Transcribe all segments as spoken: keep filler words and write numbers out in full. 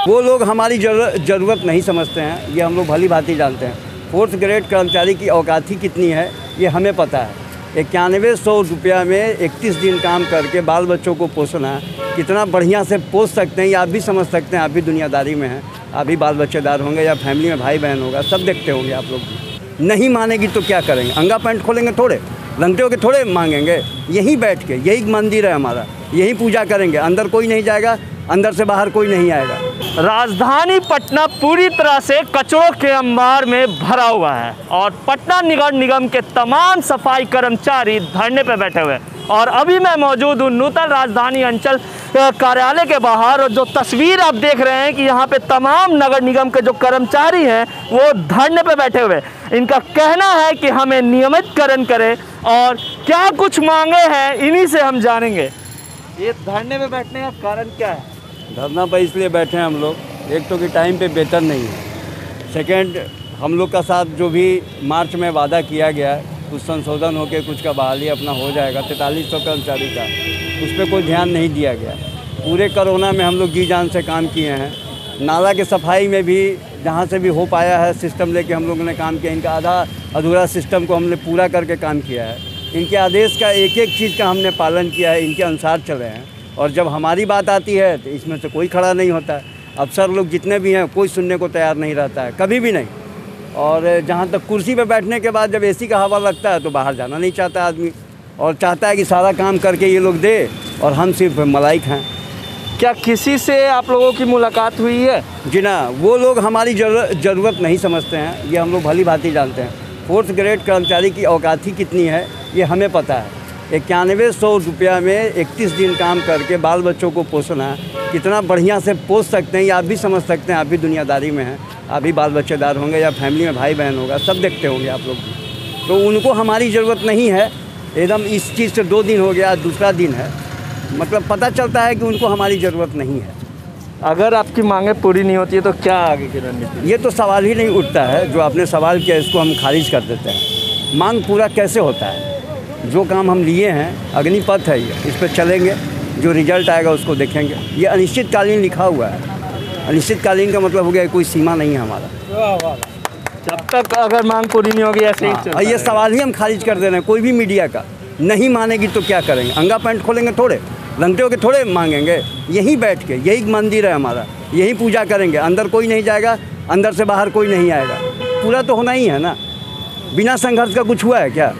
वो लोग हमारी ज़रूरत नहीं समझते हैं, ये हम लोग भली भांति जानते हैं। फोर्थ ग्रेड कर्मचारी की औकात ही कितनी है ये हमें पता है। इक्यानवे सौ रुपया में इकतीस दिन काम करके बाल बच्चों को पोसना कितना बढ़िया से पोस सकते हैं ये आप भी समझ सकते हैं। आप भी दुनियादारी में हैं, आप भी बाल बच्चेदार होंगे या फैमिली में भाई बहन होगा, सब देखते होंगे आप लोग भी। नहीं मानेगी तो क्या करेंगे? अंगा पैंट खोलेंगे थोड़े, लंगटे होके थोड़े मांगेंगे? यहीं बैठ के, यही मंदिर है हमारा, यहीं पूजा करेंगे। अंदर कोई नहीं जाएगा, अंदर से बाहर कोई नहीं आएगा। राजधानी पटना पूरी तरह से कचरों के अंबार में भरा हुआ है और पटना निगम निगम के तमाम सफाई कर्मचारी धरने पर बैठे हुए हैं। और अभी मैं मौजूद हूँ नूतन राजधानी अंचल कार्यालय के बाहर, और जो तस्वीर आप देख रहे हैं कि यहाँ पे तमाम नगर निगम के जो कर्मचारी हैं वो धरने पे बैठे हुए हैं। इनका कहना है कि हमें नियमितकरण करें और क्या कुछ मांगे हैं इन्हीं से हम जानेंगे। ये धरने पे बैठने का कारण क्या है? धरना पर इसलिए बैठे हैं हम लोग, एक तो कि टाइम पे वेतन नहीं है, सेकंड हम लोग का साथ जो भी मार्च में वादा किया गया है कुछ संशोधन होकर कुछ का बहाली अपना हो जाएगा तैंतालीस सौ कर्मचारी का, उस पर कोई ध्यान नहीं दिया गया। पूरे कोरोना में हम लोग जी जान से काम किए हैं। नाला के सफाई में भी जहाँ से भी हो पाया है सिस्टम लेके हम लोगों ने काम किया। इनका आधा अधूरा सिस्टम को हमने पूरा करके काम किया है। इनके आदेश का एक एक चीज़ का हमने पालन किया है, इनके अनुसार चले हैं। और जब हमारी बात आती है तो इसमें से कोई खड़ा नहीं होता है। अफसर लोग जितने भी हैं कोई सुनने को तैयार नहीं रहता है, कभी भी नहीं। और जहाँ तक कुर्सी पे बैठने के बाद जब एसी का हवा लगता है तो बाहर जाना नहीं चाहता आदमी, और चाहता है कि सारा काम करके ये लोग दे और हम सिर्फ मलाई खाएँ। क्या किसी से आप लोगों की मुलाकात हुई है? जी ना, वो लोग हमारी ज़रूरत नहीं समझते हैं, ये हम लोग भली भांति जानते हैं। फोर्थ ग्रेड कर्मचारी की औकात ही कितनी है ये हमें पता है। इक्यानवे सौ रुपया में इकतीस दिन काम करके बाल बच्चों को पोसना कितना बढ़िया से पोस सकते हैं ये आप भी समझ सकते हैं। आप भी दुनियादारी में हैं, आप भी बाल बच्चेदार होंगे या फैमिली में भाई बहन होगा, सब देखते होंगे आप लोग भी। तो उनको हमारी ज़रूरत नहीं है एकदम। इस चीज़ से दो दिन हो गया, दूसरा दिन है, मतलब पता चलता है कि उनको हमारी ज़रूरत नहीं है। अगर आपकी मांगें पूरी नहीं होती है तो क्या आगे की रणनीति? ये तो सवाल ही नहीं उठता है। जो आपने सवाल किया इसको हम खारिज कर देते हैं। मांग पूरा कैसे होता है? जो काम हम लिए हैं अग्निपथ है ये, इस पर चलेंगे, जो रिजल्ट आएगा उसको देखेंगे। ये अनिश्चितकालीन लिखा हुआ है। अनिश्चितकालीन का मतलब हो गया कोई सीमा नहीं है हमारा। जब तक अगर मांग पूरी नहीं होगी ऐसे ही चलता हाँ, ये सवाल ही हम खारिज कर दे रहे हैं। कोई भी मीडिया का नहीं मानेगी तो क्या करेंगे? अंगा पैंट खोलेंगे थोड़े, लंगटे होके थोड़े मांगेंगे? यहीं बैठ के, यही मंदिर है हमारा, यहीं पूजा करेंगे। अंदर कोई नहीं जाएगा, अंदर से बाहर कोई नहीं आएगा। पूरा तो होना ही है ना। बिना संघर्ष का कुछ हुआ है क्या?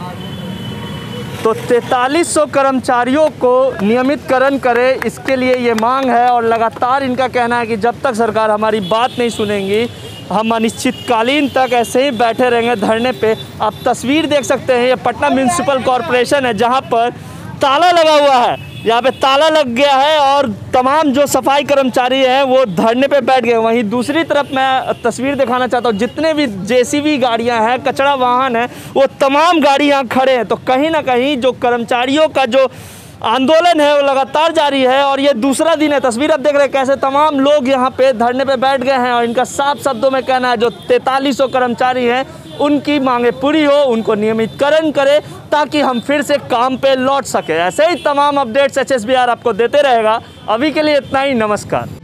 तो तैंतालीस सौ कर्मचारियों को नियमितकरण करे, इसके लिए ये मांग है। और लगातार इनका कहना है कि जब तक सरकार हमारी बात नहीं सुनेंगी हम अनिश्चितकालीन तक ऐसे ही बैठे रहेंगे धरने पे। आप तस्वीर देख सकते हैं, ये पटना म्यूनसिपल कॉरपोरेशन है जहाँ पर ताला लगा हुआ है। यहाँ पे ताला लग गया है और तमाम जो सफाई कर्मचारी हैं वो धरने पे बैठ गए। वहीं दूसरी तरफ मैं तस्वीर दिखाना चाहता हूँ, जितने भी जेसीबी गाड़ियाँ हैं, कचरा वाहन है, वो तमाम गाड़ी यहाँ खड़े हैं। तो कहीं ना कहीं जो कर्मचारियों का जो आंदोलन है वो लगातार जारी है। और ये दूसरा दिन है। तस्वीर आप देख रहे हैं कैसे तमाम लोग यहाँ पे धरने पे बैठ गए हैं। और इनका साफ शब्दों में कहना है जो तैंतालीस सौ कर्मचारी हैं उनकी मांगे पूरी हो, उनको नियमितकरण करे ताकि हम फिर से काम पे लौट सके। ऐसे ही तमाम updates H S B R आपको देते रहेगा। अभी के लिए इतना ही, नमस्कार।